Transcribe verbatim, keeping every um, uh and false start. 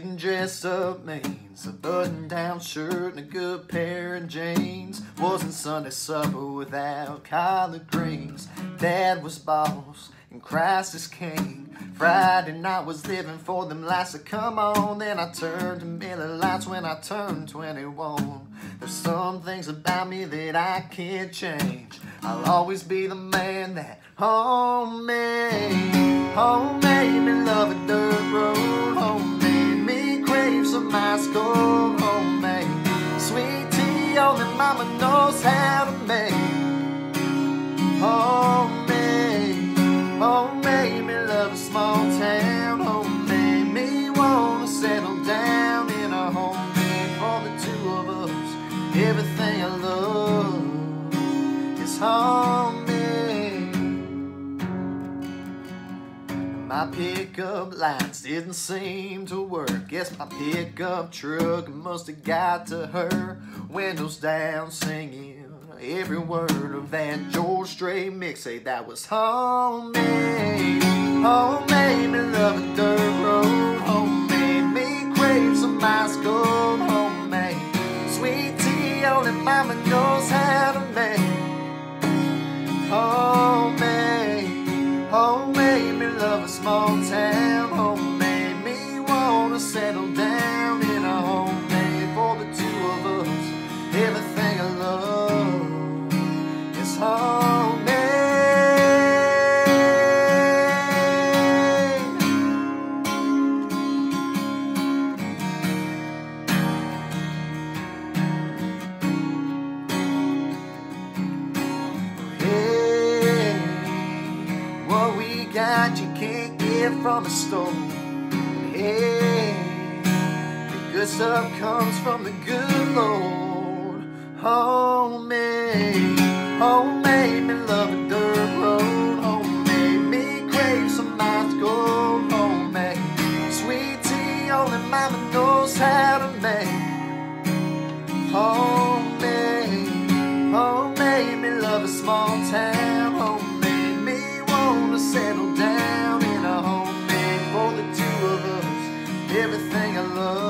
Getting dressed up means a button-down shirt and a good pair of jeans. Wasn't Sunday supper without collard greens. Dad was boss and Christ is king. Friday night was living for them lights that come on. Then I turned to Miller Lights when I turned twenty-one. There's some things about me that I can't change. I'll always be the man that home made. Home made me love a dirt road. Home made me crave some ice cold. Home made sweet tea only mama knows how to make. Home made, home made me love a small town. Home made me wanna settle down in a home made for the two of us. Everything I love is homemade. My pickup lines didn't seem to work. Guess my pickup truck must have got to her. Windows down, singing every word of that George Strait mixtape that was homemade. Homemade me love a dirt road. Homemade me crave some ice cold. Homemade sweet tea only mama knows how to make. Homemade, homemade me love a small town. Homemade me wanna settle down in a home made for the two of us. Everything I love is homemade. Hey, what we got you can't get from a store. Hey, the good stuff comes from the good Lord. Homemade, homemade me love a dirt road. Homemade me crave some ice cold. Homemade sweet tea only mama knows how to make. Homemade, homemade me love a small town. Homemade me wanna settle down in a home made for the two of us. Everything I love